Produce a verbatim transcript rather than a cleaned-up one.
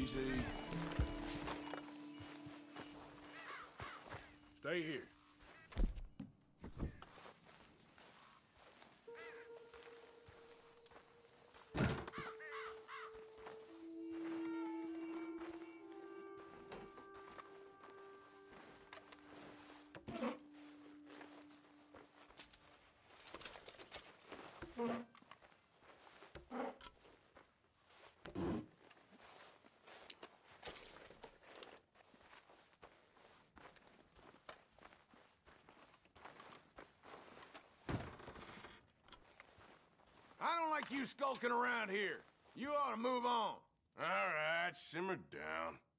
Easy. Stay here. I don't like you skulking around here. You ought to move on. All right, simmer down.